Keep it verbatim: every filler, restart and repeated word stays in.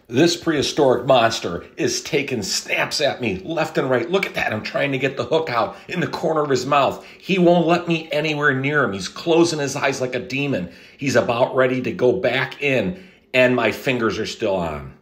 This prehistoric monster is taking snaps at me left and right. Look at that. I'm trying to get the hook out in the corner of his mouth. He won't let me anywhere near him. He's closing his eyes like a demon. He's about ready to go back in, and my fingers are still on.